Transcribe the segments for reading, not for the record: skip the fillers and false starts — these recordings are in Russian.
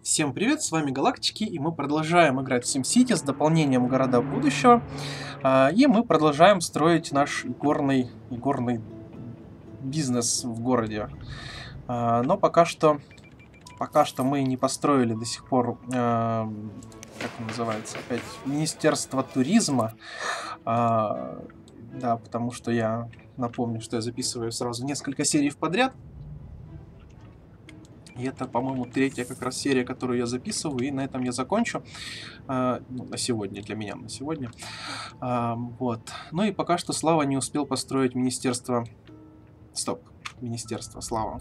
Всем привет, с вами Галактики, и мы продолжаем играть в SimCity с дополнением Города будущего. И мы продолжаем строить наш игорный бизнес в городе. Но пока что мы не построили до сих пор, как он называется, опять, Министерство туризма. Да, потому что я напомню, что я записываю сразу несколько серий подряд. И это, по-моему, третья как раз серия, которую я записываю, и на этом я закончу. Ну, на сегодня, для меня, на сегодня. Вот. Ну и пока что Слава не успел построить министерство... Стоп. Министерство, Слава.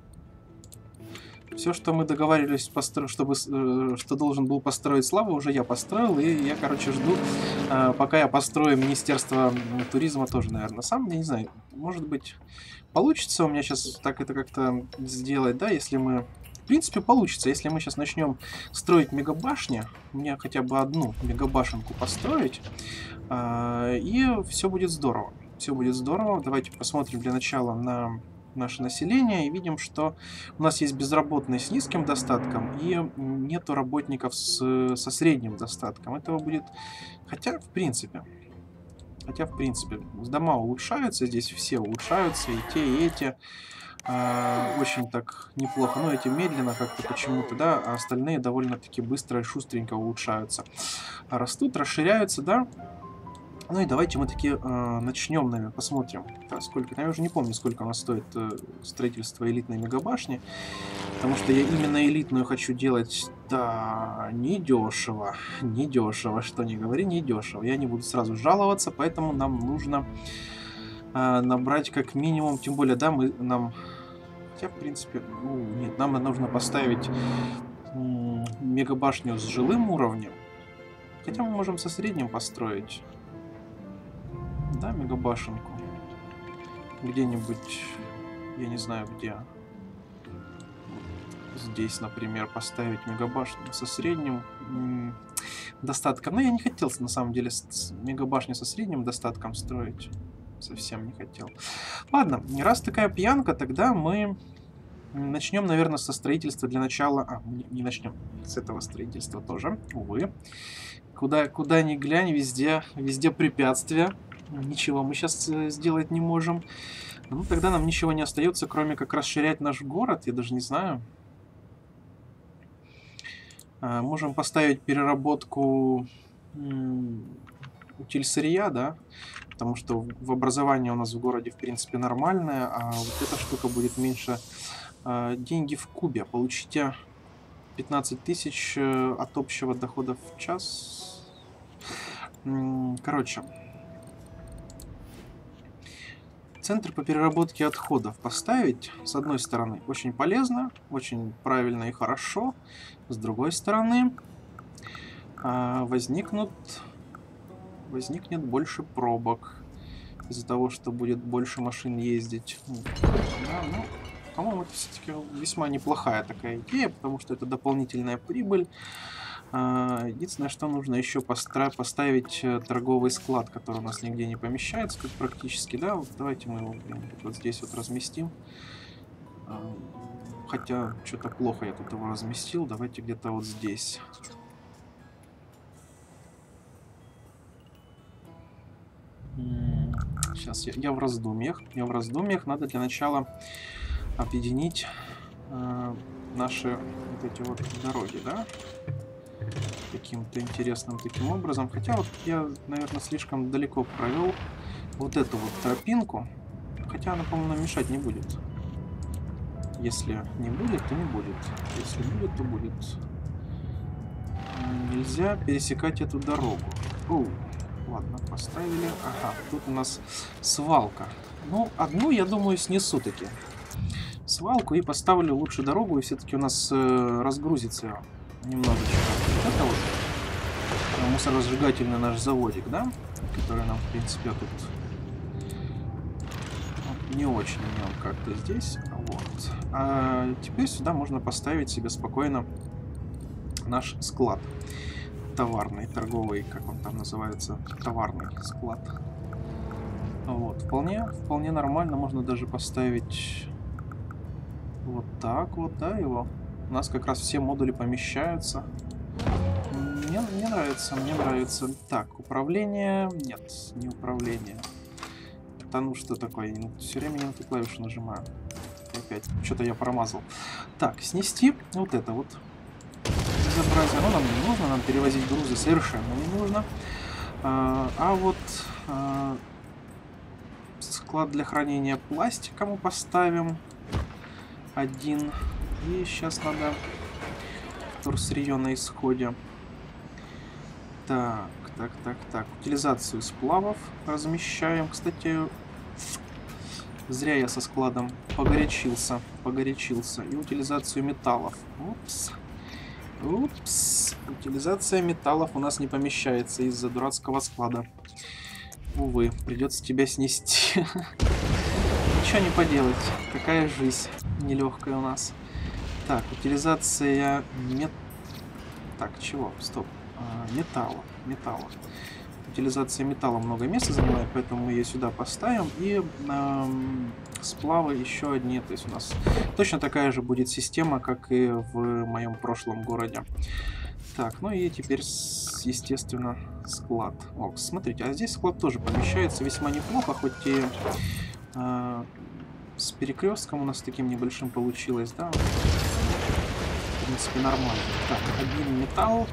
Все, что мы договаривались, что должен был построить Слава, уже я построил, и я, короче, жду, пока я построю Министерство туризма тоже, наверное, сам. Я не знаю, может быть, получится у меня сейчас так это как-то сделать, да, если мы... В принципе, получится, если мы сейчас начнем строить мегабашни, мне хотя бы одну мегабашенку построить, и все будет здорово. Все будет здорово. Давайте посмотрим для начала на наше население и видим, что у нас есть безработные с низким достатком и нету работников со средним достатком. Этого будет... Хотя, в принципе, дома улучшаются, здесь все улучшаются, и те, и эти. Очень так неплохо. Но эти медленно как-то почему-то, да, а остальные довольно-таки быстро и шустренько улучшаются. Растут, расширяются, да. Ну и давайте мы таки начнем, наверное, посмотрим, да, сколько. Я уже не помню, сколько у нас стоит строительство элитной мегабашни, потому что я именно элитную хочу делать, да, недешево, что не говори, недешево. Я не буду сразу жаловаться, поэтому нам нужно набрать как минимум, тем более, да, хотя, в принципе, ну, нет, нам нужно поставить мегабашню с жилым уровнем, хотя мы можем со средним построить. Да, мегабашенку. Где-нибудь, я не знаю где. Вот здесь, например, поставить мегабашню со средним достатком. Но я не хотел, на самом деле, мегабашню со средним достатком строить. Совсем не хотел. Ладно, раз такая пьянка, тогда мы начнем, наверное, со строительства для начала. Не начнем с этого строительства тоже, увы. Куда ни глянь, везде препятствия. Ничего мы сейчас сделать не можем. Ну, тогда нам ничего не остается, кроме как расширять наш город. Я даже не знаю. Можем поставить переработку утильсырья, да? Потому что в образовании у нас в городе, в принципе, нормальное. А вот эта штука будет меньше. Деньги в кубе. Получите 15 тысяч от общего дохода в час. Короче... Центр по переработке отходов поставить, с одной стороны, очень полезно, очень правильно и хорошо. С другой стороны, возникнет больше пробок из-за того, что будет больше машин ездить. Да, ну, по-моему, это все-таки весьма неплохая такая идея, потому что это дополнительная прибыль. Единственное, что нужно еще поставить торговый склад, который у нас нигде не помещается, как практически, да. Вот давайте мы его вот здесь вот разместим. Хотя, что-то плохо я тут его разместил. Давайте где-то вот здесь. Сейчас я в раздумьях. Надо для начала объединить наши вот эти вот дороги, да? Каким-то интересным таким образом. Хотя вот я, наверное, слишком далеко провел вот эту вот тропинку. Хотя она, по-моему, нам мешать не будет. Если не будет, то не будет. Если будет, то будет. Нельзя пересекать эту дорогу. Ладно, поставили. Ага, тут у нас свалка. Ну, одну, я думаю, снесу таки. Свалку и поставлю лучше дорогу, и все-таки у нас разгрузится немножечко. Вот это вот мусоросжигательный наш заводик, да? Который нам, в принципе, тут не очень в нем как-то здесь. Вот. А теперь сюда можно поставить себе спокойно наш склад. Товарный, торговый, как он там называется, товарный склад. Вот. Вполне нормально. Можно даже поставить вот так вот, да, его. У нас как раз все модули помещаются. Мне нравится, мне нравится. Так, управление... Нет, не управление. Да ну что такое? Все время не на ту клавишу нажимаю. Опять, что-то я промазал. Так, снести вот это вот безобразие. Ну, нам не нужно, нам перевозить грузы совершенно не нужно. А вот склад для хранения пластика мы поставим один. И сейчас надо вторсырье на исходе. Так. Утилизацию сплавов размещаем. Кстати, зря я со складом погорячился. И утилизацию металлов. Упс. Утилизация металлов у нас не помещается из-за дурацкого склада. Увы, придется тебя снести. Ничего не поделать. Какая жизнь нелегкая у нас. Так, утилизация Так, чего? Стоп. Металла. Утилизация металла много места занимает, поэтому мы ее сюда поставим. И сплавы еще одни. То есть у нас точно такая же будет система, как и в моем прошлом городе. Так, ну и теперь, естественно, склад. О, смотрите, а здесь склад тоже помещается весьма неплохо, хоть и с перекрестком у нас таким небольшим получилось, да? В принципе, нормально. Так, один металл.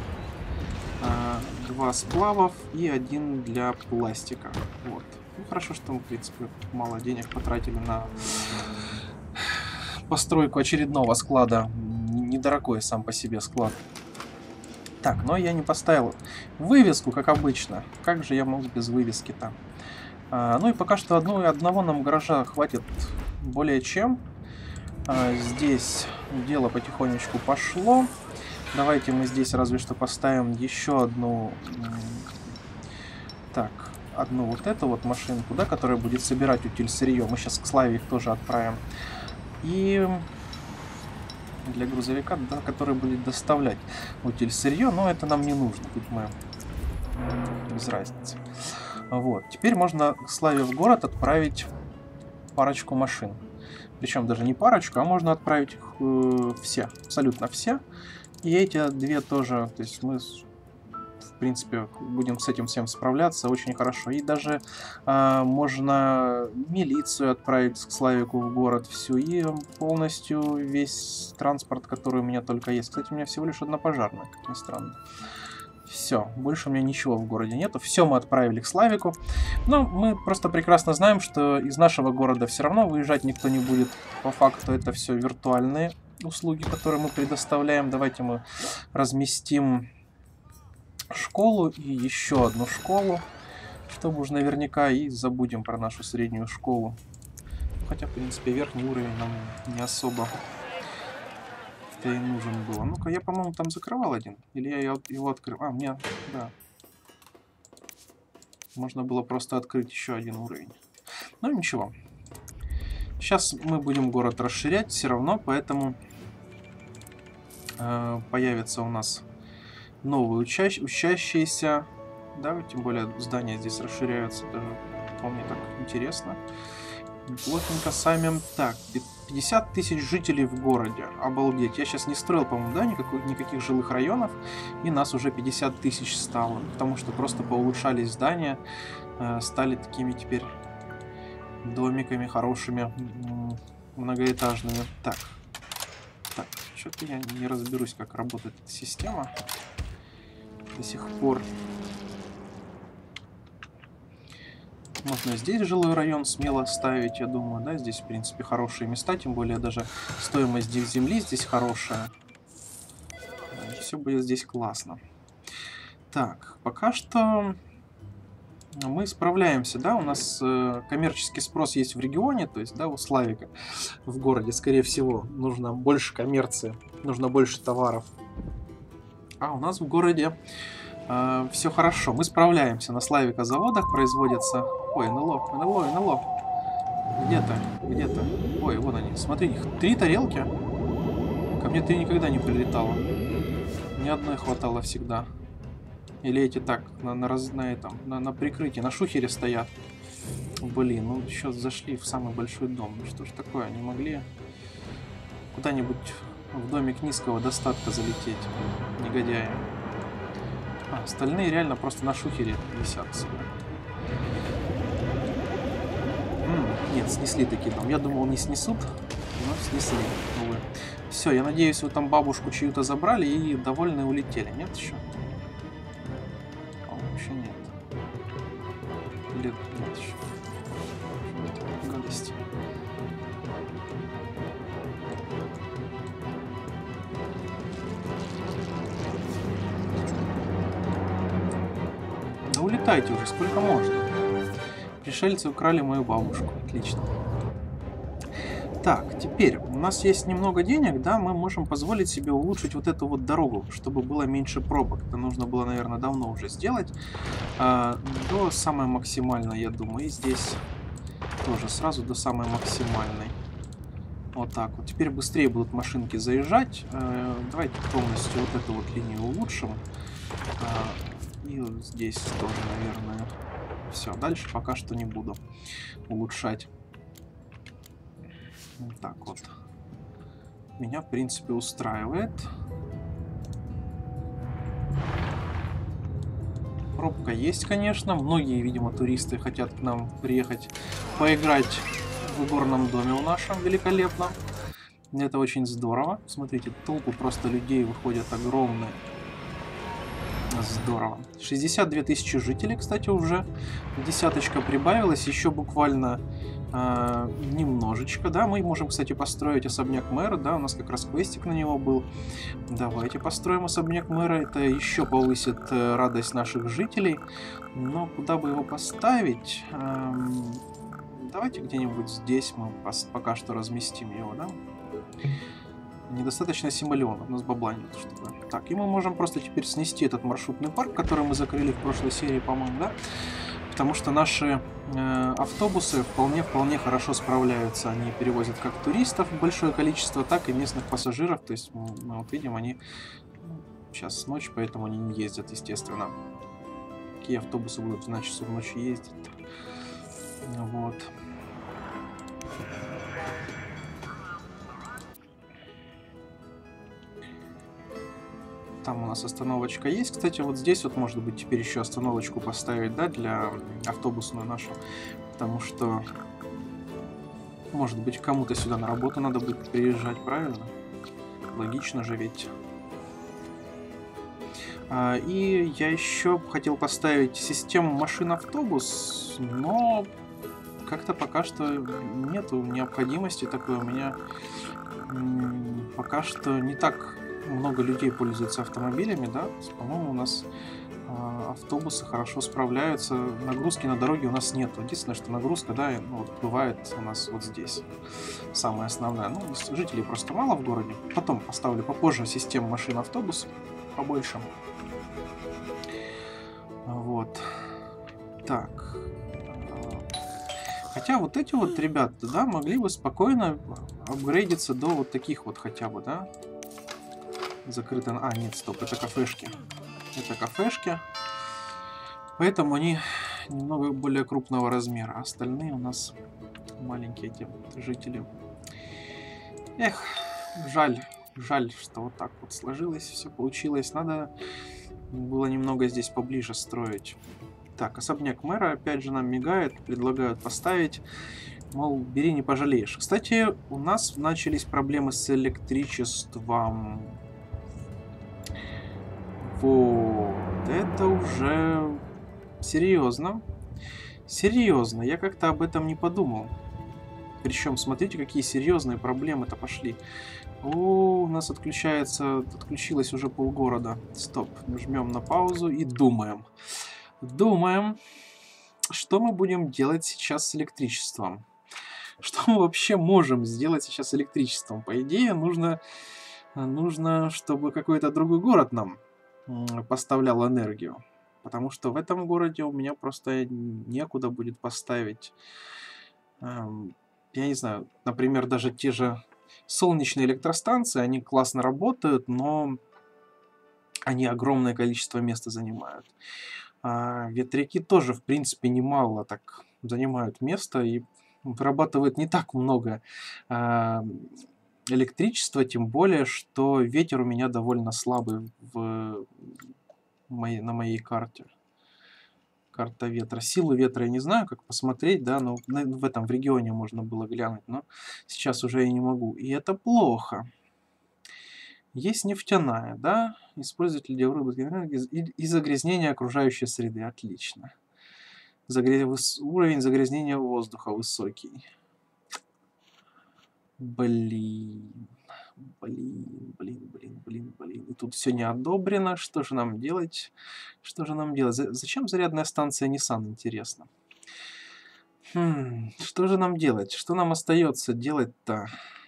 2 сплавов и 1 для пластика. Вот. Ну, хорошо, что мы, в принципе, мало денег потратили на постройку очередного склада. Недорогой сам по себе склад. Так, но я не поставил вывеску, как обычно. Как же я мог без вывески-то? Ну и пока что одного нам гаража хватит более чем. Здесь дело потихонечку пошло. Давайте мы здесь разве что поставим еще одну... Так, одну вот эту вот машинку, да, которая будет собирать утильсырье. Мы сейчас к Славе их тоже отправим. И для грузовика, да, который будет доставлять утильсырье, но это нам не нужно. Тут мы без разницы. Вот. Теперь можно к Славе в город отправить парочку машин. Причем даже не парочку, а можно отправить их все, абсолютно все. И эти две тоже, то есть мы, в принципе, будем с этим всем справляться очень хорошо. И даже можно милицию отправить к Славику в город всю. И полностью весь транспорт, который у меня только есть. Кстати, у меня всего лишь одна пожарная, как ни странно. Все, больше у меня ничего в городе нету. Все мы отправили к Славику. Но мы просто прекрасно знаем, что из нашего города все равно выезжать никто не будет. По факту это все виртуальные услуги, которые мы предоставляем. Давайте мы разместим школу и еще одну школу, чтобы уж наверняка и забудем про нашу среднюю школу. Хотя, в принципе, верхний уровень нам не особо и нужен был. Ну-ка, я, по-моему, там закрывал один. Или я его открыл? А, мне, да. Можно было просто открыть еще один уровень. Ну, ничего. Сейчас мы будем город расширять все равно, поэтому появятся у нас новые учащиеся. Да, тем более здания здесь расширяются. Даже вполне так интересно. Неплохенько сами. Так, 50 тысяч жителей в городе. Обалдеть. Я сейчас не строил, по-моему, да, никаких жилых районов. И нас уже 50 тысяч стало. Потому что просто поулучшались здания. Стали такими теперь домиками хорошими. Многоэтажными. Так, что-то я не разберусь, как работает эта система. До сих пор. Можно здесь жилой район смело ставить, я думаю, да, здесь, в принципе, хорошие места, тем более даже стоимость земли здесь хорошая. Все будет здесь классно. Так, пока что мы справляемся, да, у нас коммерческий спрос есть в регионе, то есть, да, у Славика в городе, скорее всего, нужно больше коммерции, нужно больше товаров. А у нас в городе все хорошо, мы справляемся. На Славика заводах производятся... Ой, НЛО. Где-то. Ой, вон они. Смотри, их 3 тарелки. Ко мне 3 никогда не прилетало. Ни одной хватало всегда. Или эти так, на прикрытии, на шухере стоят. Блин, ну еще зашли в самый большой дом. Ну что ж такое, не могли куда-нибудь в домик низкого достатка залететь, негодяи. А, остальные реально просто на шухере висят себе. Нет, снесли таки дом. Я думал, не снесут, но снесли, увы. Все, я надеюсь, вы там бабушку чью-то забрали и довольны улетели. Нет еще? Вообще нет. Или нет еще? Гадость. Да улетайте уже, сколько можно. Пришельцы украли мою бабушку. Отлично. Так, теперь у нас есть немного денег, да, мы можем позволить себе улучшить вот эту вот дорогу, чтобы было меньше пробок. Это нужно было, наверное, давно уже сделать. До самой максимальной, я думаю. И здесь тоже сразу до самой максимальной. Вот так вот. Теперь быстрее будут машинки заезжать. Давайте полностью вот эту вот линию улучшим. И вот здесь тоже, наверное. Все, дальше пока что не буду улучшать. Так вот. Меня, в принципе, устраивает. Пробка есть, конечно. Многие, видимо, туристы хотят к нам приехать поиграть в игорном доме у нашем великолепном. Это очень здорово. Смотрите, толпы просто людей выходят огромные. Здорово. 62 тысячи жителей, кстати, уже. Десяточка прибавилась. Еще буквально немножечко. Да, мы можем, кстати, построить особняк мэра. Да, у нас как раз квестик на него был. Давайте построим особняк мэра. Это еще повысит радость наших жителей. Но куда бы его поставить? Давайте где-нибудь здесь мы пока что разместим его, да? Недостаточно символионов, у нас бабла нет, чтобы... Так, и мы можем просто теперь снести этот маршрутный парк, который мы закрыли в прошлой серии, по-моему, да? Потому что наши автобусы вполне хорошо справляются. Они перевозят как туристов большое количество, так и местных пассажиров. То есть, мы вот видим, они... Сейчас ночь, поэтому они не ездят, естественно. Какие автобусы будут в 12 часов ночи ездить? Вот. Там у нас остановочка есть. Кстати, вот здесь вот, может быть, теперь еще остановочку поставить, да, для автобусную нашу. Потому что, может быть, кому-то сюда на работу надо будет приезжать, правильно? Логично же ведь. И я еще хотел поставить систему машин-автобус, но как-то пока что нету необходимости такой. У меня пока что не так много людей пользуются автомобилями, да, по-моему, у нас автобусы хорошо справляются, нагрузки на дороге у нас нет. Единственное, что нагрузка, да, ну, вот бывает у нас вот здесь, самая основная. Ну, жителей просто мало в городе. Потом поставлю попозже систему машин-автобус побольше. Вот. Так. Хотя вот эти вот ребята, да, могли бы спокойно апгрейдиться до вот таких вот хотя бы, да. Закрыто... А, нет, стоп, это кафешки. Это кафешки. Поэтому они немного более крупного размера. Остальные у нас маленькие эти жители. Эх, жаль. Жаль, что вот так вот сложилось, все получилось. Надо было немного здесь поближе строить. Так, особняк мэра опять же нам мигает. Предлагают поставить. Мол, бери, не пожалеешь. Кстати, у нас начались проблемы с электричеством. Вот, это уже серьезно. Серьезно, я как-то об этом не подумал. Причем, смотрите, какие серьезные проблемы-то пошли. О, у нас отключилось уже полгорода. Стоп, жмем на паузу и думаем. Думаем, что мы будем делать сейчас с электричеством. Что мы вообще можем сделать сейчас с электричеством? По идее, нужно чтобы какой-то другой город нам поставлял энергию. Потому что в этом городе у меня просто некуда будет поставить. Я не знаю, например, даже те же солнечные электростанции, они классно работают, но они огромное количество места занимают. Ветряки тоже, в принципе, немало так занимают место и вырабатывают не так много электричество, тем более, что ветер у меня довольно слабый на моей карте. Карта ветра. Силу ветра я не знаю, как посмотреть, да, но в этом в регионе можно было глянуть, но сейчас уже я не могу. И это плохо. Есть нефтяная, да, использовать ледяную энергию и загрязнение окружающей среды. Отлично. Уровень загрязнения воздуха высокий. Блин. И тут все не одобрено. Что же нам делать? Что же нам делать? Зачем зарядная станция Nissan, интересно? Что же нам делать? Что нам остается делать-то?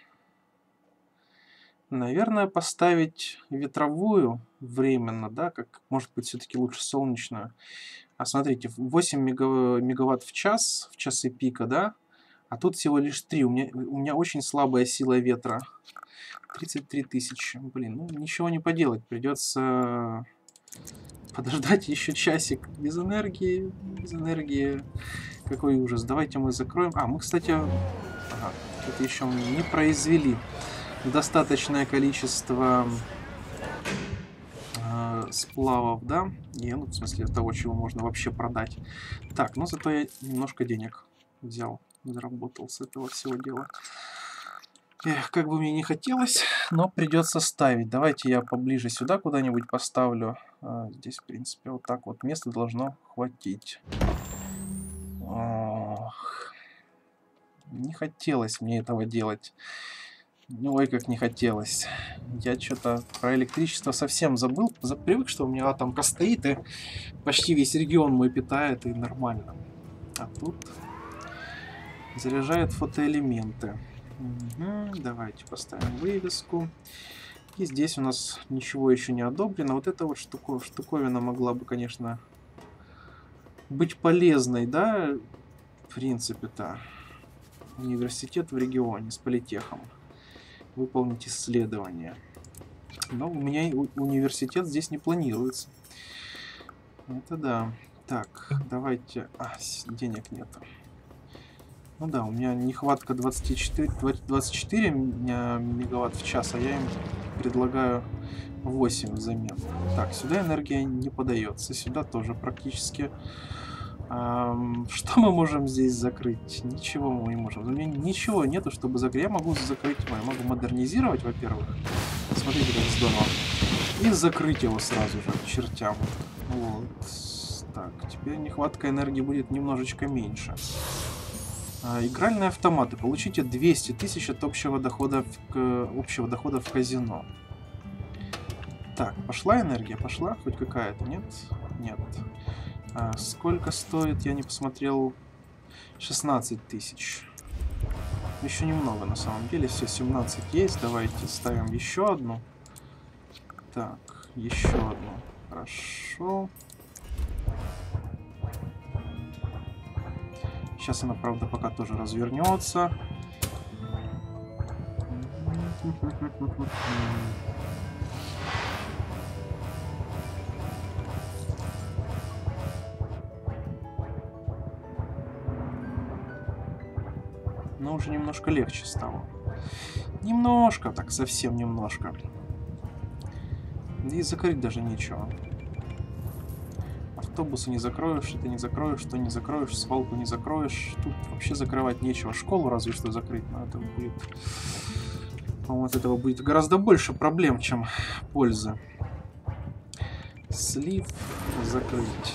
Наверное, поставить ветровую временно, да, как, может быть, все-таки лучше солнечную. А смотрите, 8 мегаватт в час, в часы пика, да, а тут всего лишь 3. У меня очень слабая сила ветра. 33 тысячи. Блин, ну ничего не поделать. Придется подождать еще часик. Без энергии. Без энергии. Какой ужас. Давайте мы закроем. А, мы, кстати, это еще не произвели достаточное количество сплавов, да? И, ну, в смысле того, чего можно вообще продать. Так, ну зато я немножко денег взял, заработал с этого всего дела. Эх, как бы мне не хотелось, но придется ставить. Давайте я поближе сюда куда-нибудь поставлю. Здесь, в принципе, вот так вот места должно хватить. Ох, не хотелось мне этого делать. Ой, как не хотелось. Я что-то про электричество совсем забыл. Привык, что у меня атомка стоит, и почти весь регион мой питает, и нормально. А тут заряжает фотоэлементы. Угу, давайте поставим вывеску. И здесь у нас ничего еще не одобрено. Вот эта вот штуковина могла бы, конечно, быть полезной, да, в принципе-то. Университет в регионе с политехом. Выполнить исследование. Но у меня университет здесь не планируется. Это да. Так, давайте... денег нету. Ну да, у меня нехватка 24 мегаватт в час, а я им предлагаю 8 взамен. Так, сюда энергия не подается. Сюда тоже практически... Что мы можем здесь закрыть? Ничего мы не можем. У меня ничего нету, чтобы закрыть. Я могу закрыть, я могу модернизировать, во-первых. Смотрите, как здорово. И закрыть его сразу же к чертям. Вот. Так, теперь нехватка энергии будет немножечко меньше. Игральные автоматы. Получите 200 тысяч от общего дохода в казино. Так, пошла энергия? Пошла? Хоть какая-то? Нет? Нет. Сколько стоит, я не посмотрел. 16 тысяч. Еще немного на самом деле. Все, 17 есть. Давайте ставим еще одну. Так, еще одну. Хорошо. Сейчас она, правда, пока тоже развернется. Но уже немножко легче стало. Немножко, так, совсем немножко. И закрыть даже нечего. Автобусы не закроешь, это не закроешь, что не закроешь, свалку не закроешь. Тут вообще закрывать нечего. Школу разве что закрыть, но это будет... По-моему, от этого будет гораздо больше проблем, чем пользы. Слив закрыть.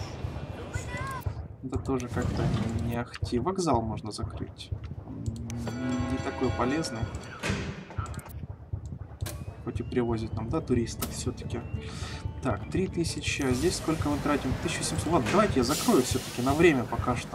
Это тоже как-то не ахти. Вокзал можно закрыть. Не такой полезный. Хоть и привозит нам, да, туристов все-таки. Так, 3000. А здесь сколько мы тратим? 1700. Ладно, давайте я закрою все-таки на время пока что.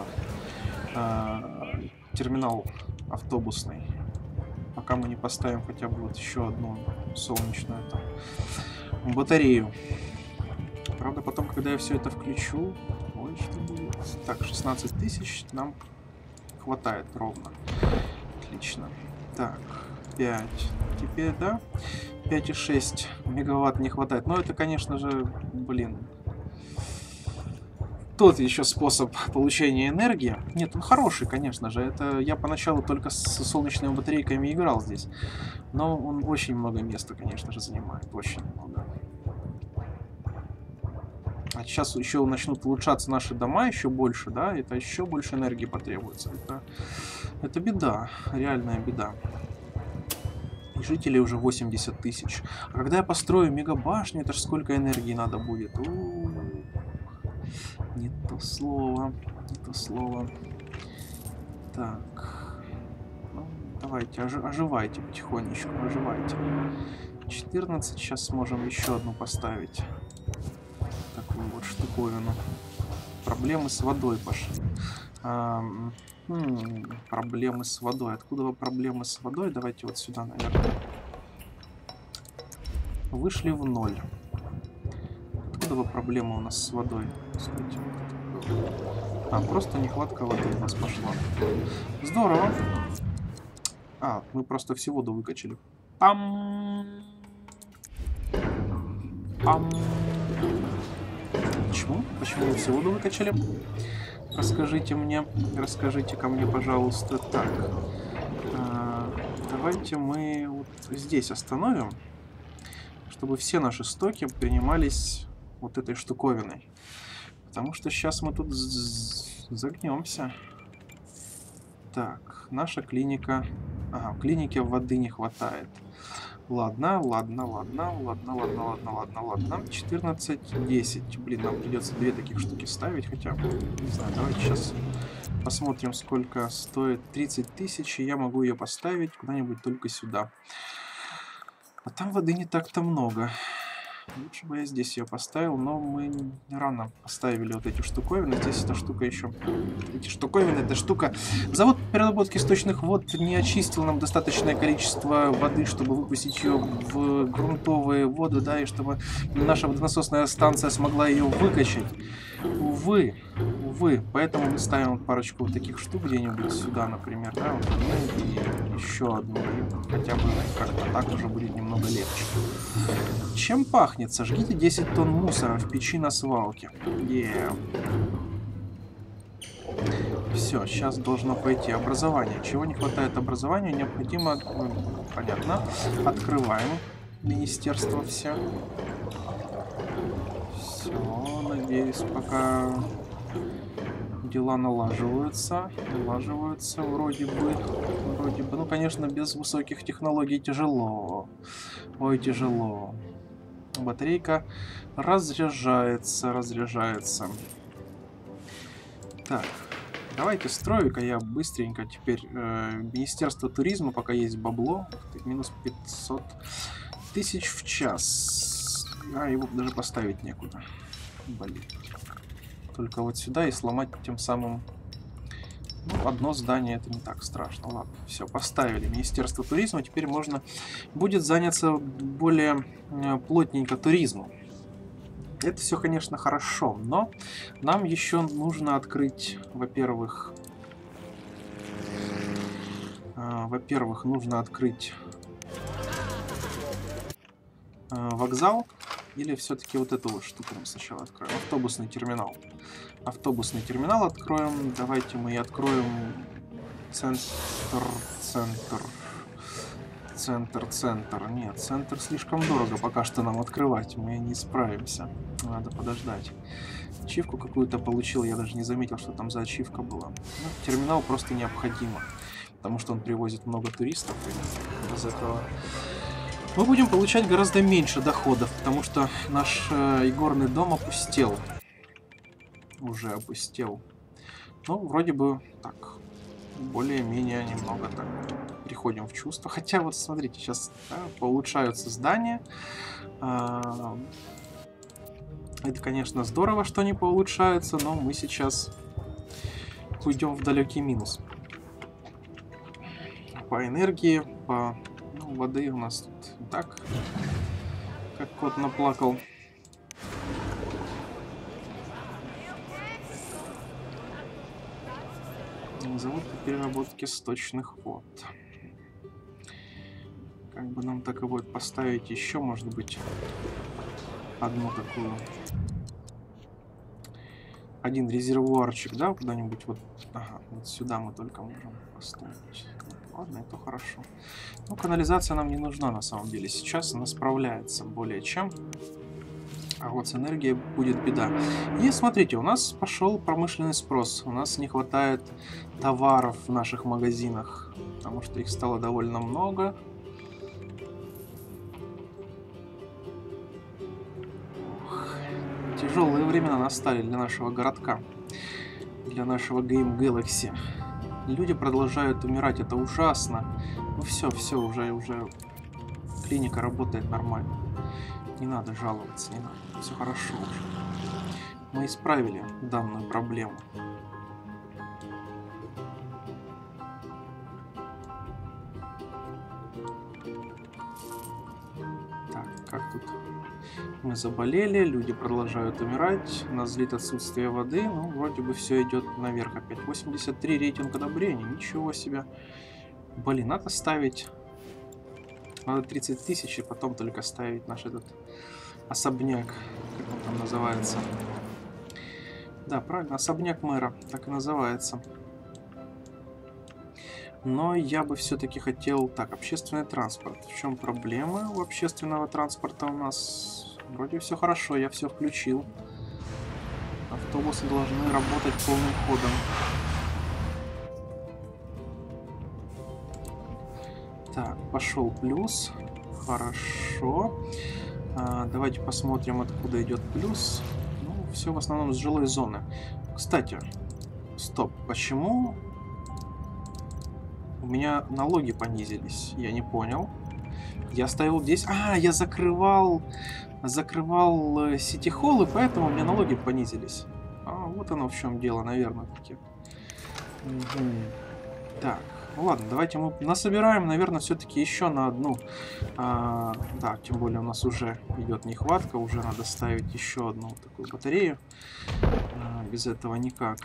Терминал автобусный. Пока мы не поставим хотя бы вот еще одну солнечную там батарею. Правда, потом, когда я все это включу... Ой, что будет? Так, 16 тысяч нам хватает ровно. Отлично. Так, 5. Теперь, да? 5,6 мегаватт не хватает. Но это, конечно же, блин. тот еще способ получения энергии. Нет, он хороший, конечно же. Это я поначалу только с солнечными батарейками играл здесь. Но он очень много места, конечно же, занимает. Очень много. А сейчас еще начнут улучшаться наши дома еще больше, да? Это еще больше энергии потребуется. Это беда. Реальная беда. И жителей уже 80 тысяч. А когда я построю мегабашню, это ж сколько энергии надо будет. Не то слово. Не то слово. Так. Ну, давайте, оживайте потихонечку. Оживайте. 14. Сейчас сможем еще одну поставить. Такую вот штуковину. Проблемы с водой пошли. Проблемы с водой. Откуда проблемы с водой? Давайте вот сюда, наверное. Вышли в 0. Откуда проблема у нас с водой? Скажите, просто нехватка воды у нас пошла. Здорово. Мы просто всю воду выкачали. Пам! Пам! Почему? Почему вы всю воду выкачали? Расскажите мне. Расскажите-ка мне, пожалуйста. Так. Давайте мы вот здесь остановим, чтобы все наши стоки принимались вот этой штуковиной. Потому что сейчас мы тут загнемся. Так, наша клиника. Ага, в клинике воды не хватает. Ладно. 14, 10. Блин, нам придется 2 таких штуки ставить. Хотя, не знаю, давайте сейчас посмотрим, сколько стоит. 30 тысяч, и я могу ее поставить куда-нибудь только сюда. А там воды не так-то много. Лучше бы я здесь ее поставил, но мы рано поставили вот эти штуковины. Здесь эта штука еще... Эти штуковины, эта штука... Завод переработки сточных вод не очистил нам достаточное количество воды, чтобы выпустить ее в грунтовые воды, да, и чтобы наша водонасосная станция смогла ее выкачать. Увы. Поэтому мы ставим парочку вот таких штук где-нибудь сюда, например, да, вот одну и еще одну. И хотя бы как-то так уже будет немного легче. Чем пахнет? Сожгите 10 тонн мусора в печи на свалке. Все, сейчас должно пойти образование. Чего не хватает образования, необходимо... понятно. Открываем министерство все. Все, надеюсь, пока дела налаживаются. Вроде бы. Ну, конечно, без высоких технологий тяжело. Ой, тяжело. Батарейка разряжается. Так, давайте строю-ка я быстренько теперь Министерство туризма, пока есть бабло. Минус 500 тысяч в час. Его даже поставить некуда. Блин. Только вот сюда и сломать тем самым... Ну, одно здание, это не так страшно. Ладно, все, поставили Министерство туризма. Теперь можно будет заняться более плотненько туризмом. Это все, конечно, хорошо, но нам еще нужно открыть, во-первых, нужно открыть вокзал, или все-таки вот эту вот штуку мы сначала откроем. Автобусный терминал. Автобусный терминал откроем. Давайте мы и откроем центр. Нет, центр слишком дорого пока что нам открывать. Мы не справимся. Надо подождать. Ачивку какую-то получил. Я даже не заметил, что там за ачивка была. Ну, терминал просто необходимо. Потому что он привозит много туристов. И без этого мы будем получать гораздо меньше доходов. Потому что наш игорный дом опустел. Уже опустел. Ну, вроде бы так. Более-менее немного так. Приходим в чувство. Хотя вот смотрите, сейчас улучшаются здания. Это, конечно, здорово, что они поулучшаются, но мы сейчас уйдем в далекий минус. По энергии, по воды у нас тут так, как кот наплакал. Завод по переработке сточных вод. Как бы нам так и будет поставить еще, может быть, одну такую один резервуарчик, да, куда-нибудь вот, ага, вот сюда мы только можем поставить. Ладно, это хорошо. Ну, канализация нам не нужна на самом деле. Сейчас она справляется более чем. А вот с энергией будет беда. И смотрите, у нас пошел промышленный спрос. У нас не хватает товаров в наших магазинах, потому что их стало довольно много. Тяжелые времена настали для нашего городка, для нашего Game Galaxy. Люди продолжают умирать, это ужасно. Ну все, уже клиника работает нормально. Не надо жаловаться, не надо. Все хорошо уже. Мы исправили данную проблему. Так, как тут? Мы заболели, люди продолжают умирать, у нас злит отсутствие воды, ну, вроде бы все идет наверх опять. 83 рейтинг одобрения, ничего себе. Блин, надо ставить... Надо 30 тысяч и потом только ставить наш этот особняк, как он там называется. Да, правильно, особняк мэра, так и называется. Но я бы все-таки хотел... Так, общественный транспорт. В чем проблема у общественного транспорта у нас? Вроде все хорошо, я все включил. Автобусы должны работать полным ходом. Так, пошел плюс. Хорошо. Давайте посмотрим, откуда идет плюс. Ну, все в основном с жилой зоны. Кстати, стоп, почему у меня налоги понизились? Я не понял. Я ставил здесь... я закрывал сити-холл, и поэтому у меня налоги понизились. Вот оно в чем дело, наверное, таки. Так, ну ладно, давайте мы насобираем, наверное, все-таки еще на одну. Да, тем более у нас уже идет нехватка, уже надо ставить еще одну такую батарею. Без этого никак.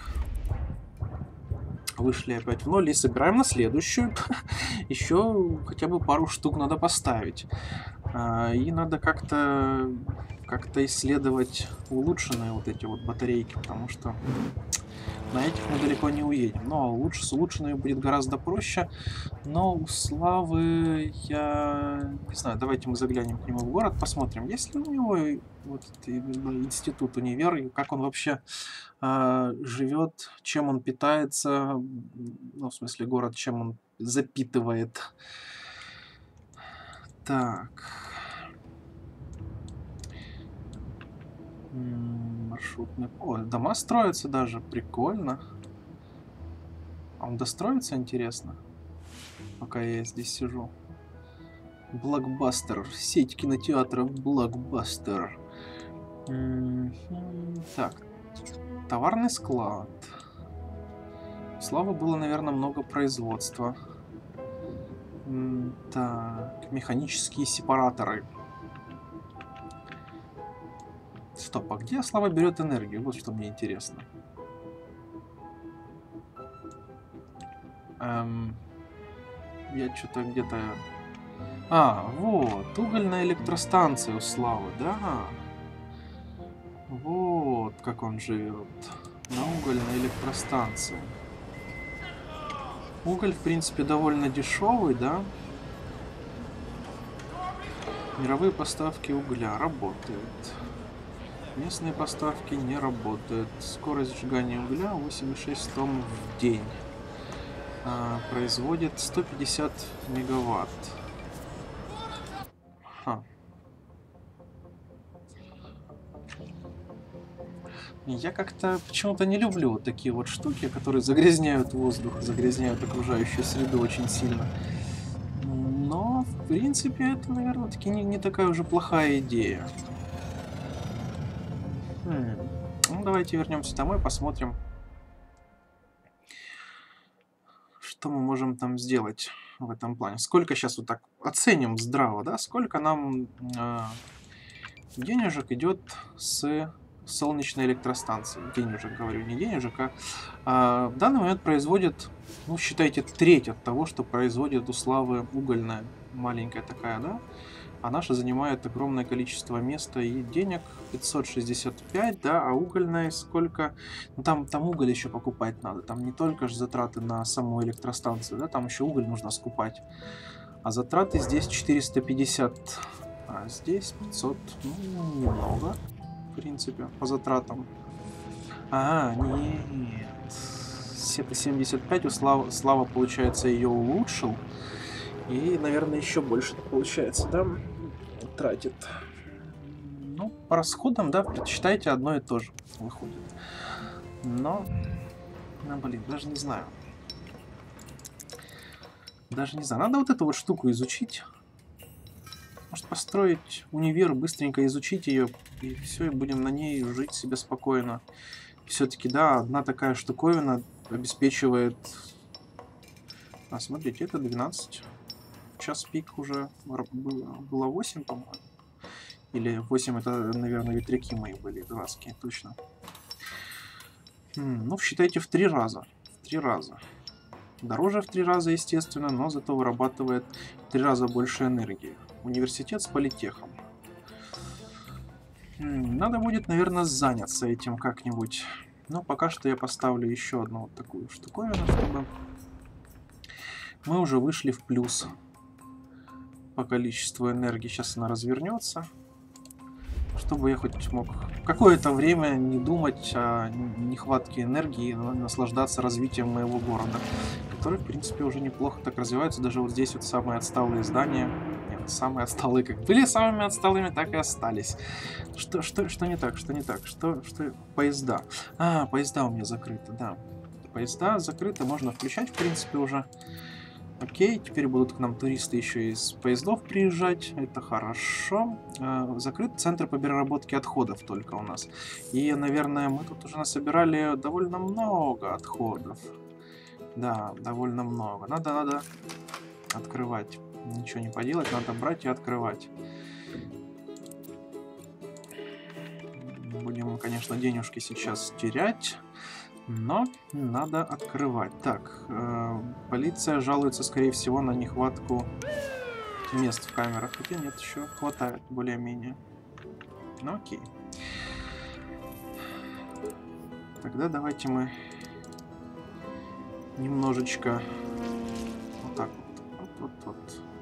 Вышли опять в ноль и собираем на следующую. Еще хотя бы пару штук надо поставить. И надо как-то исследовать улучшенные вот эти вот батарейки, потому что на этих мы далеко не уедем. Но лучше с улучшенными будет гораздо проще. Но у Славы я не знаю, давайте мы заглянем к нему в город, посмотрим, есть ли у него вот институт, универ, и как он вообще живет, чем он питается, ну, в смысле город, чем он запитывает. Так. Маршрутный... О, дома строятся даже, прикольно. А он достроится, интересно? Пока я здесь сижу. Блокбастер. Сеть кинотеатров Блокбастер. Так. Товарный склад. Слава было, наверное, много производства. Так. Механические сепараторы. Стоп, а где Слава берет энергию? Вот что мне интересно. Я что-то где-то... вот, угольная электростанция у Славы, да? Вот как он живет. На угольной электростанции. Уголь, в принципе, довольно дешевый, да? Мировые поставки угля работают. Местные поставки не работают. Скорость сжигания угля 8,6 тонн в день. Производит 150 мегаватт. Я как-то почему-то не люблю вот такие вот штуки, которые загрязняют воздух, загрязняют окружающую среду очень сильно. Но, в принципе, это, наверное, таки не такая уже плохая идея. Ну, давайте вернемся домой, посмотрим, что мы можем там сделать в этом плане. Сколько сейчас вот так оценим здраво, да? Сколько нам денежек идет с солнечной электростанции. Денежек, говорю, не денежек, в данный момент производит, ну, считайте, треть от того, что производит у Славы угольная, маленькая такая, да? А наша занимает огромное количество места и денег. 565, да, а угольная сколько? Ну, там уголь еще покупать надо. Там не только же затраты на саму электростанцию, да, там еще уголь нужно скупать. А затраты здесь 450, а здесь 500. Ну, немного, в принципе, по затратам. А, нет. Это 75, у Слава, получается, ее улучшил. И, наверное, еще больше получается, да, тратит. Ну, по расходам, да, считайте, одно и то же выходит. Но, ну, блин, даже не знаю. Даже не знаю. Надо вот эту вот штуку изучить. Может, построить универ, быстренько изучить ее, и все, и будем на ней жить себе спокойно. Все-таки, да, одна такая штуковина обеспечивает... А, смотрите, это 12. Час пик уже было 8, по-моему. Или 8 это, наверное, ветряки мои были, дурацкие, точно. Ну, считайте, в 3 раза. В 3 раза. Дороже в 3 раза, естественно, но зато вырабатывает в 3 раза больше энергии. Университет с политехом. Надо будет, наверное, заняться этим как-нибудь. Но пока что я поставлю еще одну вот такую штуковину, чтобы мы уже вышли в плюс по количеству энергии. Сейчас она развернется, чтобы я хоть мог какое-то время не думать о нехватке энергии, но наслаждаться развитием моего города, который, в принципе, уже неплохо так развивается. Даже вот здесь вот самые отсталые здания. Нет, самые отсталые как были самыми отсталыми, так и остались. Что не так? Что не так? Что поезда? А, поезда у меня закрыты, да. Поезда закрыты, можно включать, в принципе, уже. Окей, теперь будут к нам туристы еще из поездов приезжать. Это хорошо. Закрыт центр по переработке отходов только у нас. И, наверное, мы тут уже насобирали довольно много отходов. Да, довольно много. Надо открывать. Ничего не поделать, надо брать и открывать. Будем, конечно, денежки сейчас терять. Но надо открывать. Так, полиция жалуется, скорее всего, на нехватку мест в камерах. Хотя нет, еще хватает, более-менее. Ну окей. Тогда давайте мы немножечко вот так вот.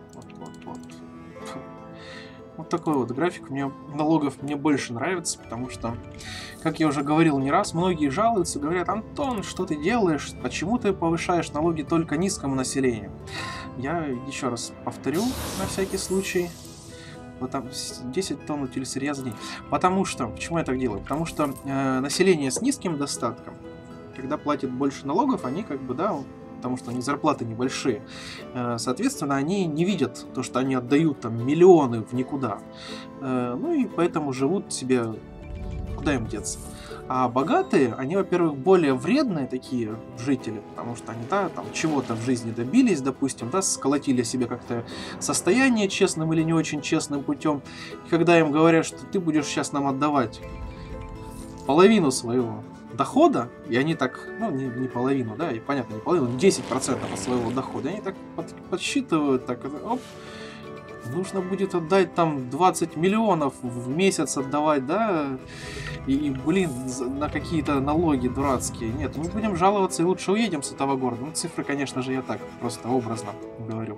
Вот такой вот график. Налогов мне больше нравится, потому что, как я уже говорил не раз, многие жалуются, говорят: Антон, что ты делаешь? Почему ты повышаешь налоги только низкому населению? Я еще раз повторю, на всякий случай. Вот там 10 тонн утилисырья за день. Потому что, почему я так делаю? Потому что население с низким достатком, когда платит больше налогов, они как бы, да, потому что они зарплаты небольшие. Соответственно, они не видят то, что они отдают там миллионы в никуда. Ну и поэтому живут себе, куда им деться. А богатые, они, во-первых, более вредные такие жители, потому что они, да, там чего-то в жизни добились, допустим, да, сколотили себе как-то состояние честным или не очень честным путем. И когда им говорят, что ты будешь сейчас нам отдавать половину своего дохода, и они так, ну, не половину, да, и понятно, не половину, 10% от своего дохода, они так подсчитывают, так, оп, нужно будет отдать там 20 миллионов в месяц отдавать, да, и блин, на какие-то налоги дурацкие. Нет, не будем жаловаться и лучше уедем с этого города. Ну, цифры, конечно же, я так, просто образно говорю.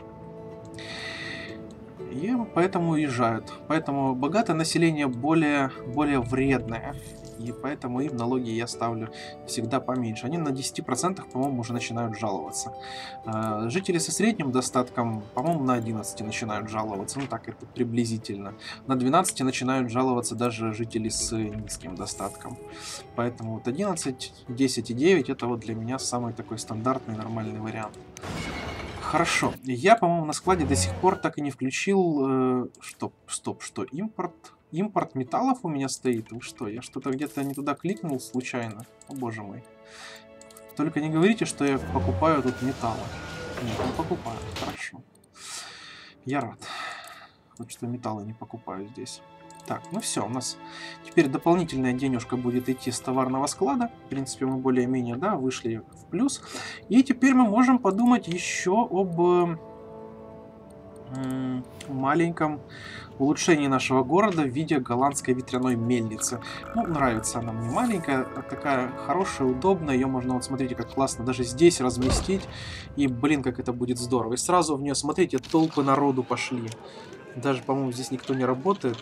И поэтому уезжают. Поэтому богатое население более вредное. И поэтому им налоги я ставлю всегда поменьше. Они на 10%, по-моему, уже начинают жаловаться. Жители со средним достатком, по-моему, на 11 начинают жаловаться. Ну так, это приблизительно. На 12 начинают жаловаться даже жители с низким достатком. Поэтому вот 11, 10 и 9 это вот для меня самый такой стандартный нормальный вариант. Хорошо. Я, по-моему, на складе до сих пор так и не включил... что? Импорт металлов у меня стоит? Вы что? Я что-то где-то не туда кликнул случайно? О, боже мой. Только не говорите, что я покупаю тут металлы. Нет, не покупаю. Хорошо. Я рад. Хоть что металлы не покупаю здесь. Так, ну все, у нас теперь дополнительная денежка будет идти с товарного склада. В принципе, мы более-менее, да, вышли в плюс. И теперь мы можем подумать еще об маленьком улучшении нашего города в виде голландской ветряной мельницы. Ну, нравится она мне маленькая, а такая хорошая, удобная. Ее можно, вот смотрите, как классно даже здесь разместить. И, блин, как это будет здорово. И сразу в нее, смотрите, толпы народу пошли. Даже, по-моему, здесь никто не работает.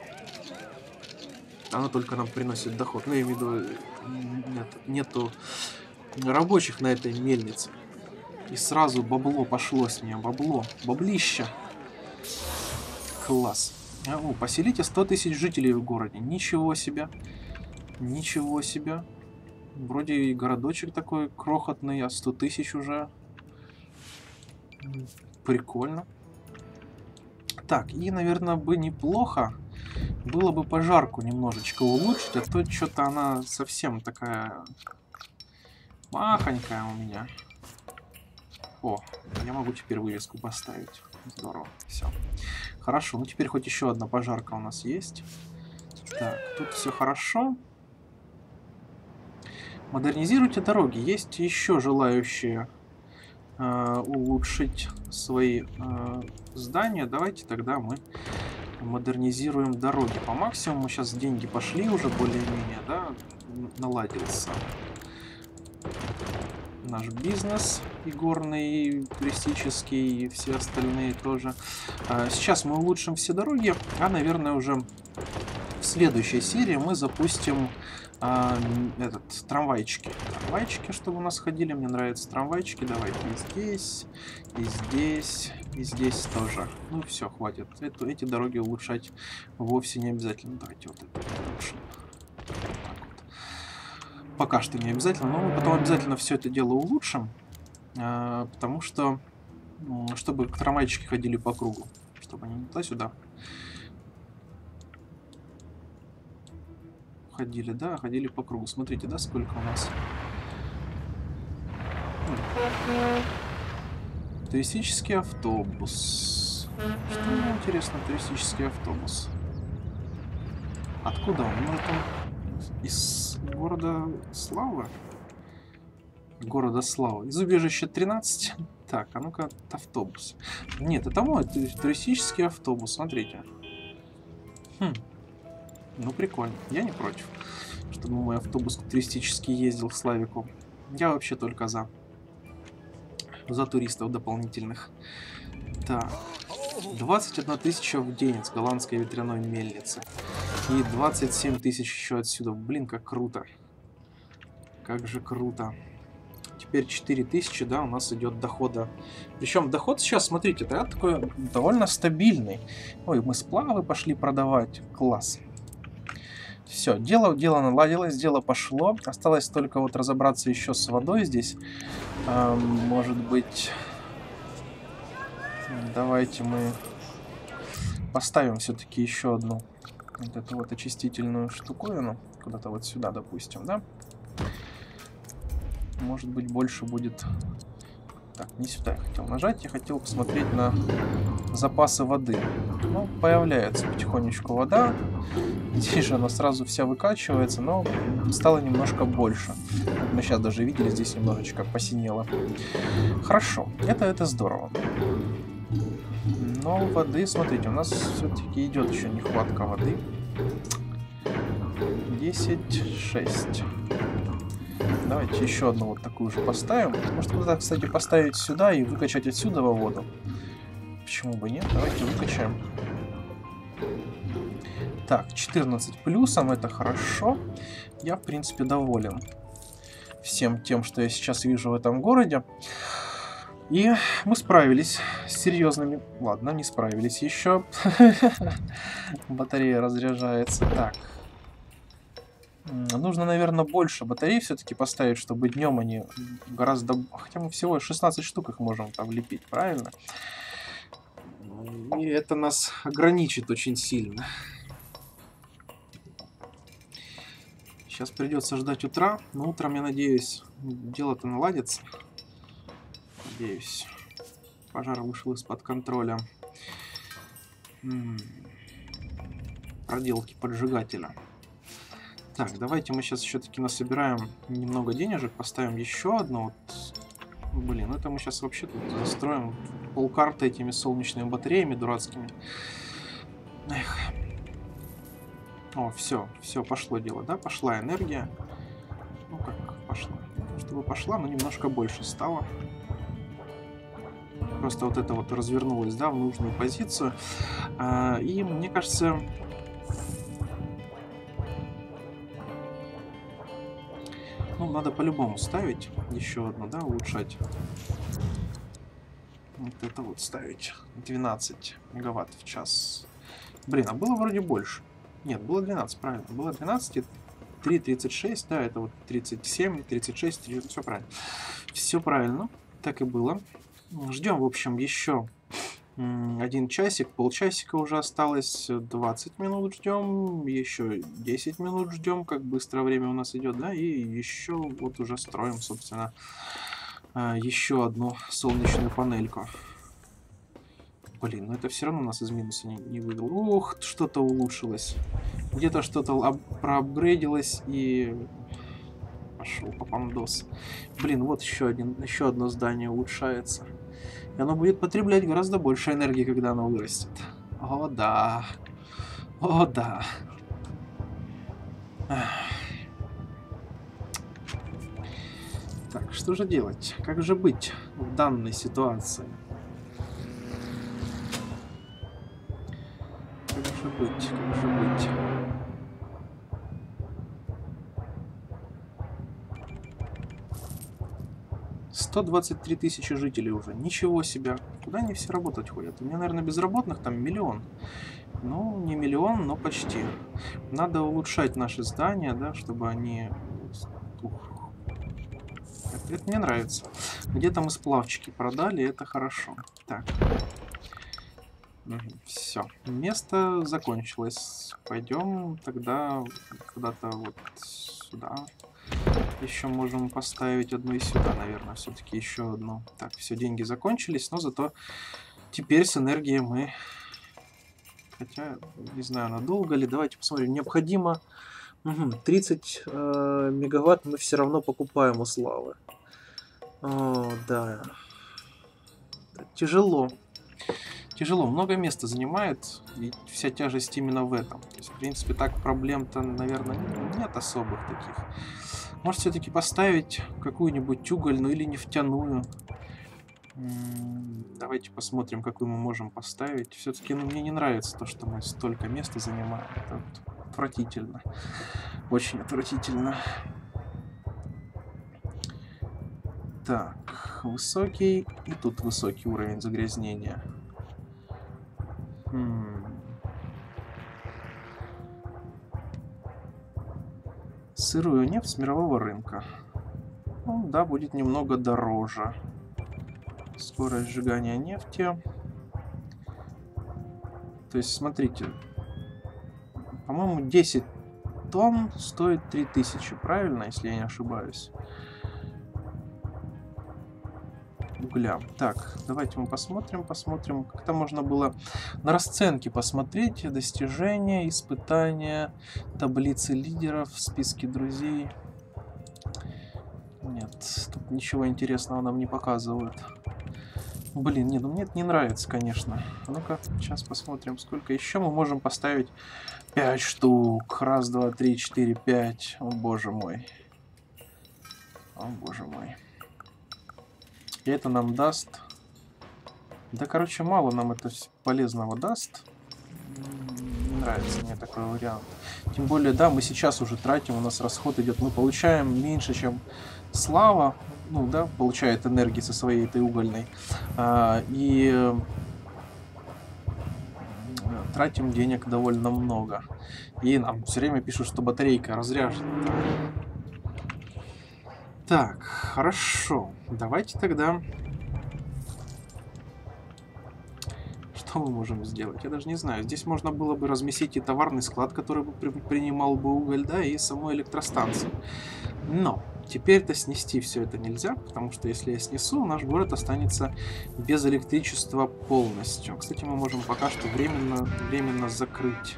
Она только нам приносит доход. Ну, я имею в виду, нету рабочих на этой мельнице. И сразу бабло пошло с нее. Бабло. Баблища. Класс. О, поселите 100 тысяч жителей в городе. Ничего себе. Ничего себе. Вроде и городочек такой крохотный, а 100 тысяч уже. Прикольно. Так, и, наверное, бы неплохо было бы пожарку немножечко улучшить, а то что-то она совсем такая махонькая у меня. О, я могу теперь вывеску поставить. Здорово, все. Хорошо, ну теперь хоть еще одна пожарка у нас есть. Так, тут все хорошо. Модернизируйте дороги. Есть еще желающие улучшить свои здания. Давайте тогда мы модернизируем дороги. По максимуму сейчас деньги пошли уже более-менее, да, наладился наш бизнес и горный, и туристический, и все остальные тоже. Сейчас мы улучшим все дороги, а, наверное, уже в следующей серии мы запустим трамвайчики. Трамвайчики, чтобы у нас ходили. Мне нравятся трамвайчики. Давайте и здесь, и здесь, и здесь тоже. Ну, все, хватит. Эти дороги улучшать вовсе не обязательно. Давайте вот это улучшим. Пока что не обязательно, но мы потом обязательно все это дело улучшим, потому что, чтобы трамвайчики ходили по кругу, чтобы они туда-сюда ходили, да, ходили по кругу. Смотрите, да, сколько у нас. Туристический автобус. Что мне интересно, туристический автобус? Откуда он? Может, он из города Славы? Города Славы. Из убежища 13. Так, а ну-ка, автобус. Нет, это мой туристический автобус, смотрите. Ну, прикольно. Я не против, чтобы мой автобус туристический ездил в Славику. Я вообще только за туристов дополнительных. Так. 21 тысяча в день с голландской ветряной мельницы. И 27 тысяч еще отсюда. Блин, как круто. Как же круто. Теперь 4 тысячи, да, у нас идет дохода. Причем доход сейчас, смотрите, да, такой довольно стабильный. Ой, мы сплавы пошли продавать. Класс. Все, дело наладилось, дело пошло. Осталось только вот разобраться еще с водой здесь. Может быть... Давайте мы поставим все-таки еще одну вот эту вот очистительную штуковину. Куда-то вот сюда, допустим, да? Может быть, больше будет... Так, не сюда я хотел нажать. Я хотел посмотреть на запасы воды. Ну, появляется потихонечку вода. Здесь же она сразу вся выкачивается, но стало немножко больше. Мы сейчас даже видели, здесь немножечко посинело. Хорошо, это здорово. Но воды, смотрите, у нас все-таки идет еще нехватка воды. 10-6. Давайте еще одну вот такую же поставим. Может, куда-то, кстати, поставить сюда и выкачать отсюда во воду. Почему бы нет? Давайте выкачаем. Так, 14 плюсом, это хорошо. Я, в принципе, доволен всем тем, что я сейчас вижу в этом городе. И мы справились с серьезными... Ладно, не справились еще. Батарея разряжается. Так. Нужно, наверное, больше батарей все-таки поставить, чтобы днем они гораздо... Хотя мы всего 16 штук их можем там лепить, правильно? И это нас ограничит очень сильно. Сейчас придется ждать утра. Но утром, я надеюсь, дело-то наладится. Надеюсь. Пожар вышел из-под контроля. Проделки поджигателя. Так, давайте мы сейчас еще таки насобираем немного денежек. Поставим еще одну. Вот Блин, ну это мы сейчас вообще тут застроим полкарты этими солнечными батареями дурацкими. Эх. О, все, пошло дело, да? Пошла энергия. Ну как пошла? Чтобы пошла, но немножко больше стало. Просто вот это вот развернулось, да, в нужную позицию. И мне кажется... Ну, надо по-любому ставить еще одну, да, улучшать. Вот это вот ставить. 12 мегаватт в час. Блин, а было вроде больше. Нет, было 12, правильно. Было 12, 3,36, да, это вот 37, 36, 30, все правильно. Все правильно, так и было. Ждем, в общем, еще 1 часик, полчасика уже осталось, 20 минут ждем, еще 10 минут ждем, как быстро время у нас идет, да, и еще вот уже строим, собственно, еще одну солнечную панельку. Блин, но это все равно у нас из минуса не вывело. Ух, что-то улучшилось. Где-то что-то проапгрейдилось и пошел попандос. Блин, вот еще одно здание улучшается. И оно будет потреблять гораздо больше энергии, когда оно вырастет. О, да. О, да. Так, что же делать? Как же быть в данной ситуации? Как же быть? Как же быть? $123 тысячи жителей уже. Ничего себе. Куда они все работать ходят? У меня, наверное, безработных там 1 миллион. Ну, не 1 миллион, но почти. Надо улучшать наши здания, да, чтобы они... Ух. Это мне нравится. Где-то мы сплавчики продали, это хорошо. Так. Все. Место закончилось. Пойдем тогда куда-то вот сюда. Еще можем поставить одну и сюда, наверное, все-таки еще одну. Так, все, деньги закончились, но зато теперь с энергией мы... Хотя, не знаю, надолго ли. Давайте посмотрим. Необходимо... 30 мегаватт мы все равно покупаем у Славы. О, да. Тяжело. Тяжело. Много места занимает. И вся тяжесть именно в этом. То есть, в принципе, так проблем-то, наверное, нет особых таких. Может, все-таки поставить какую-нибудь угольную или нефтяную. Давайте посмотрим, какую мы можем поставить. Все-таки мне не нравится то, что мы столько места занимаем. Это вот отвратительно. Очень отвратительно. Так, высокий. И тут высокий уровень загрязнения. Сырую нефть с мирового рынка. Ну, да, будет немного дороже. Скорость сжигания нефти. То есть, смотрите. По-моему, 10 тонн стоит 3000, правильно, если я не ошибаюсь? Угля. Так, давайте мы посмотрим. Как-то можно было на расценке посмотреть. Достижения, испытания, таблицы лидеров, списки друзей. Нет, тут ничего интересного нам не показывают. Блин, нет, ну мне это не нравится, конечно. Ну-ка, сейчас посмотрим, сколько еще мы можем поставить. 5 штук. Раз, два, три, 4, 5. О, боже мой. О, боже мой. И это нам даст... Да, короче, мало нам это полезного даст. Не нравится мне такой вариант. Тем более, да, мы сейчас уже тратим, у нас расход идет. Мы получаем меньше, чем Слава. Ну, да, получает энергии со своей этой угольной. И тратим денег довольно много. И нам все время пишут, что батарейка разряжена. Так, хорошо. Давайте тогда... Что мы можем сделать? Я даже не знаю. Здесь можно было бы разместить и товарный склад, который бы принимал бы уголь, да, и саму электростанцию. Но теперь-то снести все это нельзя, потому что если я снесу, наш город останется без электричества полностью. Кстати, мы можем пока что временно закрыть.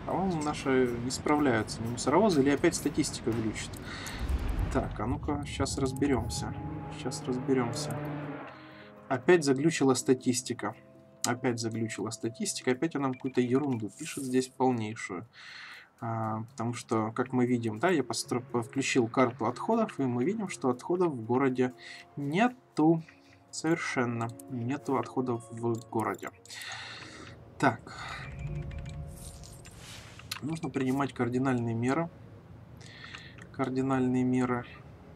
По-моему, наши не справляются. Не мусоровозы или опять статистика глючит. Так, а ну-ка, сейчас разберемся. Сейчас разберемся. Опять заглючила статистика. Опять заглючила статистика. Опять она нам какую-то ерунду пишет здесь полнейшую. Потому что, как мы видим, да, я включил карту отходов, и мы видим, что отходов в городе нету. Совершенно нету отходов в городе. Так. Нужно принимать кардинальные меры. Кардинальные меры.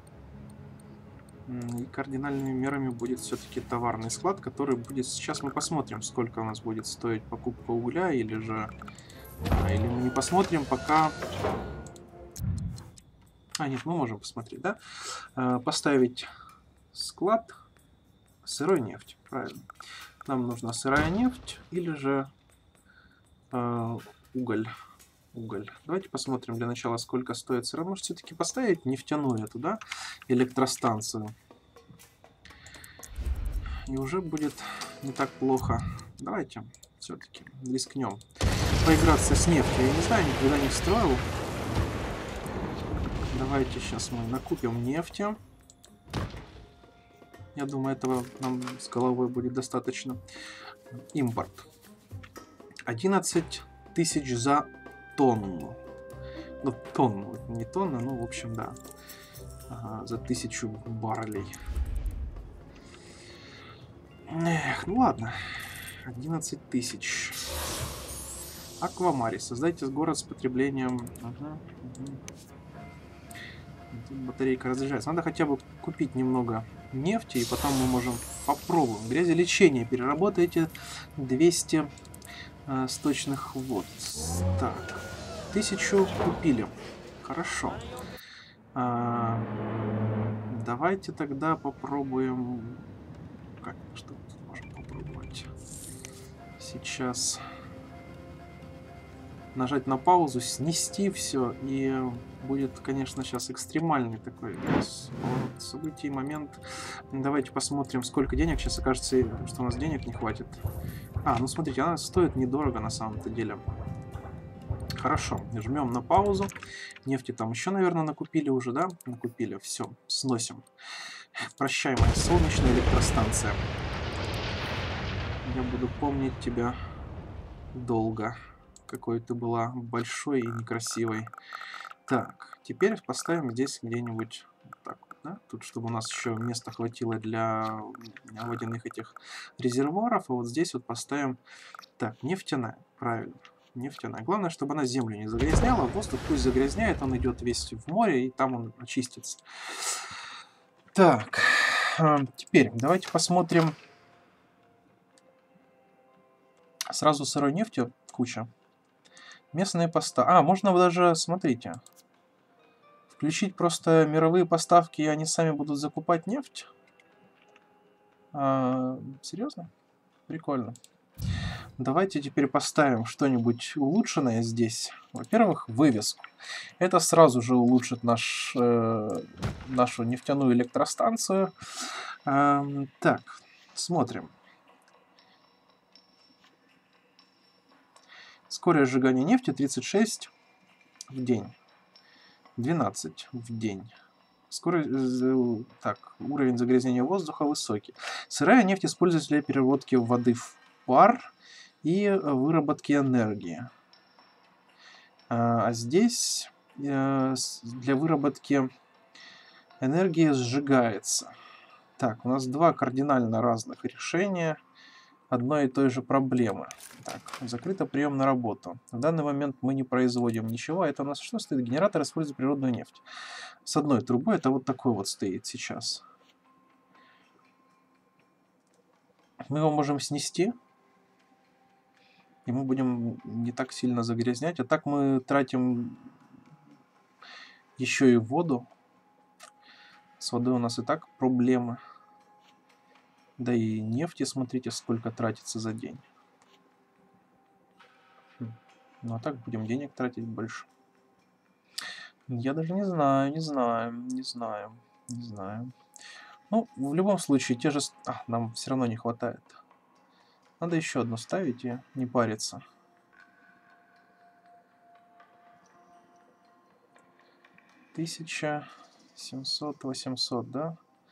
И кардинальными мерами будет все-таки товарный склад, который будет... Сейчас мы посмотрим, сколько у нас будет стоить покупка угля, или же... или мы не посмотрим, пока... нет, мы можем посмотреть, да? Поставить склад сырой нефти, правильно. Нам нужна сырая нефть или же уголь. Уголь. Давайте посмотрим для начала, сколько стоит сырая. Может, все-таки поставить нефтяную эту, да, электростанцию. И уже будет не так плохо. Давайте все-таки рискнем поиграться с нефтью. Я не знаю, никогда не строил. Давайте сейчас мы накупим нефти. Я думаю, этого нам с головой будет достаточно. Импорт. 11 тысяч за тонну. Ну, тонну, не тонна, ну, в общем, да. За 1000 баррелей. Эх, ну ладно. 11 тысяч. Аквамарис. Создайте город с потреблением... Тут батарейка разряжается. Надо хотя бы купить немного нефти, и потом мы можем попробуем. Грязелечение. Переработайте 200 сточных вод. Так. 1000 купили. Хорошо. Давайте тогда попробуем... Что тут можем попробовать? Сейчас нажать на паузу, снести все, и будет, конечно, сейчас экстремальный такой событий, момент. Давайте посмотрим, сколько денег. Сейчас окажется, что у нас денег не хватит. Ну смотрите, она стоит недорого на самом-то деле. Хорошо, жмем на паузу. Нефти там еще, наверное, накупили уже, да? Накупили, все, сносим. Прощай, моя солнечная электростанция. Я буду помнить тебя долго. Какой ты была большой и некрасивой. Так, теперь поставим здесь где-нибудь так вот, да? Тут, чтобы у нас еще места хватило для водяных этих резервуаров. А вот здесь вот поставим... Так, нефтяная, правильно. Нефтяная. Главное, чтобы она землю не загрязняла. Воздух пусть загрязняет, он идет весь в море, и там он очистится. Так, теперь давайте посмотрим. Сразу сырой нефти куча. Местные поставки. Можно даже, смотрите, включить просто мировые поставки, и они сами будут закупать нефть. Серьезно? Прикольно. Давайте теперь поставим что-нибудь улучшенное здесь. Во-первых, вывеску. Это сразу же улучшит нашу нефтяную электростанцию. Так, смотрим. Скорость сжигания нефти 36 в день. 12 в день. Уровень загрязнения воздуха высокий. Сырая нефть используется для переработки воды в пар и выработки энергии. А здесь для выработки энергии сжигается. Так, у нас два кардинально разных решения одной и той же проблемы. Так, закрыто прием на работу. В данный момент мы не производим ничего. Это у нас что стоит? Генератор использует природную нефть. С одной трубой это вот такой вот стоит сейчас. Мы его можем снести. И мы будем не так сильно загрязнять. А так мы тратим еще и воду. С водой у нас и так проблемы. Да и нефти, смотрите, сколько тратится за день. Ну а так будем денег тратить больше. Я даже не знаю. Ну, в любом случае, те же... нам все равно не хватает. Надо еще одну ставить и не париться. 1700, 800, да?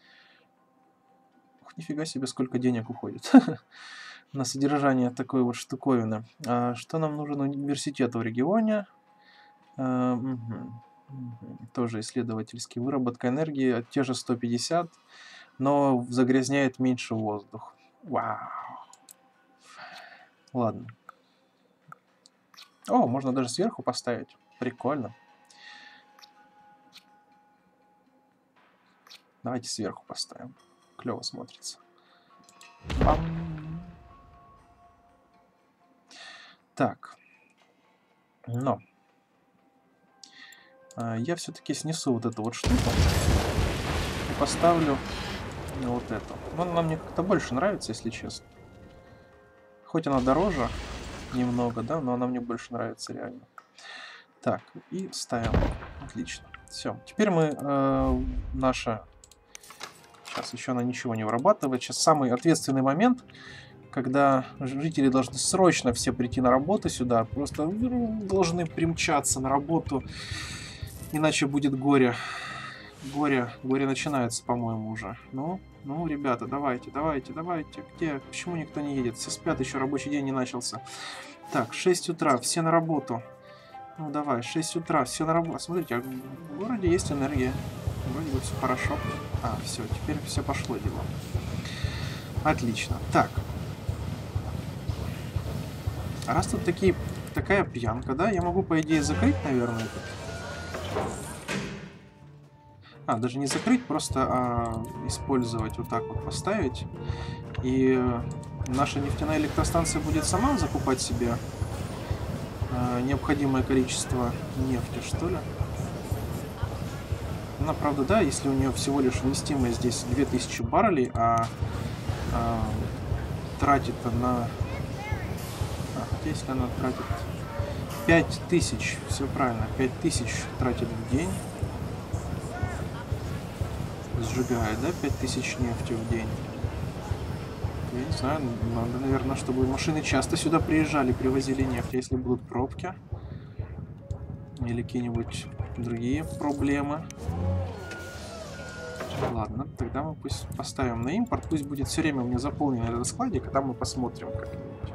Ух, нифига себе, сколько денег уходит на содержание такой вот штуковины. Что нам нужен университет в регионе? Тоже исследовательский. Выработка энергии те же 150, но загрязняет меньше воздух. Вау. Ладно. О, можно даже сверху поставить. Прикольно. Давайте сверху поставим. Клево смотрится. Пам. Так. Но. Я все-таки снесу вот эту вот штуку. И поставлю вот эту. Она мне как-то больше нравится, если честно. Хоть она дороже немного, да, но она мне больше нравится реально. Так, и ставим. Отлично. Все. Теперь мы наша... Сейчас еще она ничего не вырабатывает. Сейчас самый ответственный момент, когда жители должны срочно все прийти на работу сюда. Просто должны примчаться на работу. Иначе будет горе. Горе начинается, по-моему, уже. Ну, ребята, давайте. Где? Почему никто не едет? Все спят, еще рабочий день не начался. Так, 6 утра, все на работу. Ну, давай, 6 утра, все на работу. Смотрите, в городе есть энергия. Вроде бы все хорошо. Все, теперь все пошло дело. Отлично. Так. А раз тут такая пьянка, да, я могу, по идее, закрыть, наверное, этот... даже не закрыть, просто использовать, вот так вот поставить. И наша нефтяная электростанция будет сама закупать себе необходимое количество нефти, что ли? Она, правда, да, если у нее всего лишь вместимость здесь 2000 баррелей, тратит она... хотя если она тратит 5000, все правильно, 5000 тратит в день. Сжигает, да, 5000 нефти в день. Я не знаю, надо, наверное, чтобы машины часто сюда приезжали, привозили нефть, если будут пробки. Или какие-нибудь другие проблемы. Ладно, тогда мы пусть поставим на импорт, пусть будет все время у меня заполнен этот складик, когда мы посмотрим как-нибудь.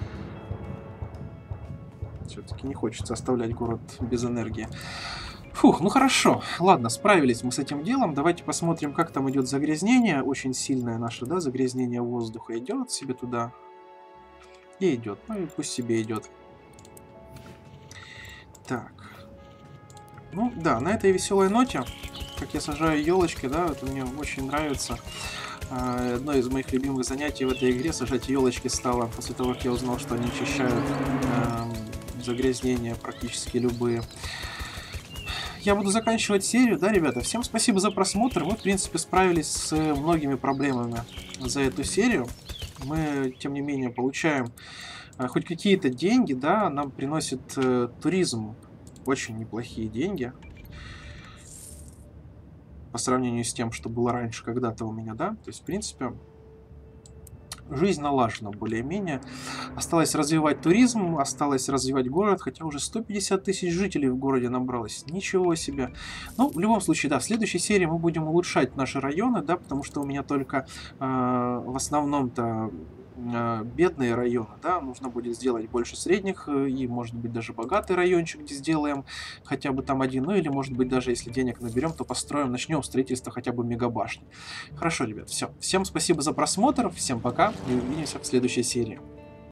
Все-таки не хочется оставлять город без энергии. Фух, ну хорошо. Ладно, справились мы с этим делом. Давайте посмотрим, как там идет загрязнение. Очень сильное наше, да, загрязнение воздуха. Идет себе туда. И идет. Ну и пусть себе идет. Так. Ну да, на этой веселой ноте, как я сажаю елочки, да, это мне очень нравится. Одно из моих любимых занятий в этой игре — сажать елочки стало, после того, как я узнал, что они очищают загрязнения практически любые. Я буду заканчивать серию, да, ребята? Всем спасибо за просмотр. Мы, в принципе, справились с многими проблемами за эту серию. Мы, тем не менее, получаем хоть какие-то деньги, да, нам приносит туризм очень неплохие деньги. По сравнению с тем, что было раньше когда-то у меня, да. То есть, в принципе, жизнь налажена более-менее. Осталось развивать туризм, осталось развивать город, хотя уже 150 тысяч жителей в городе набралось. Ничего себе. Ну, в любом случае, да, в следующей серии мы будем улучшать наши районы, да, потому что у меня только в основном-то бедные районы, да, нужно будет сделать больше средних и, может быть, даже богатый райончик, где сделаем хотя бы там один, ну или, может быть, даже если денег наберем, то построим, начнем строительство хотя бы мегабашни. Хорошо, ребят, все. Всем спасибо за просмотр, всем пока и увидимся в следующей серии.